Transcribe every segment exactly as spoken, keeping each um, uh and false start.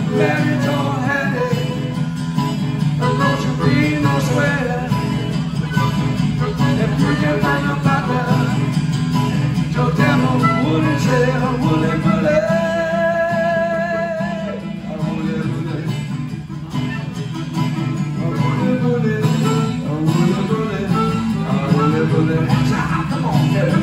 married or had it, don't you be no sweater. If you can find a partner, your demo wouldn't say a woolly bully. A woolly bully. A woolly bully. A woolly bully. A woolly bully. Come on, get it.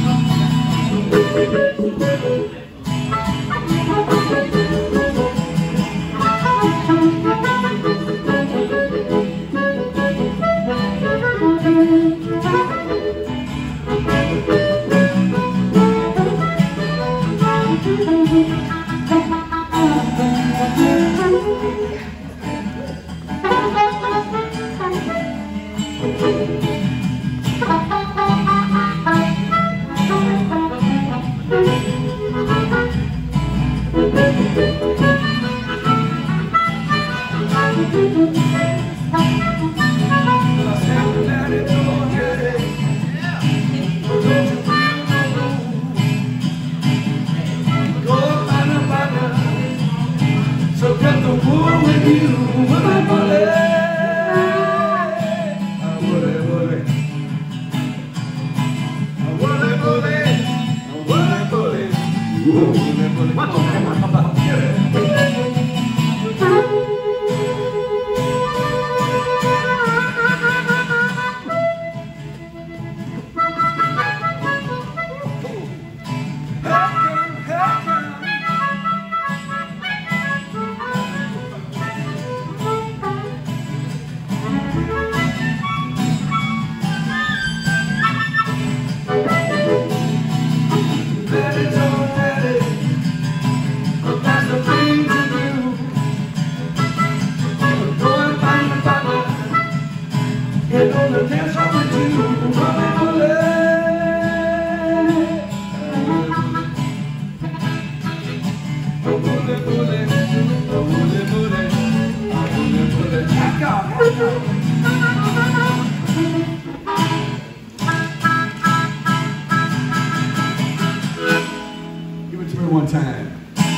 Give it to me one time.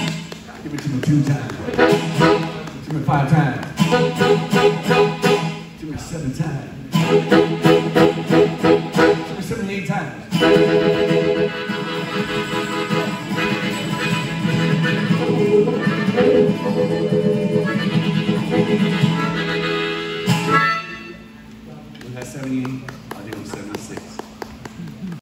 Give it to me two times. Give it to me five times. Give it to me seven times.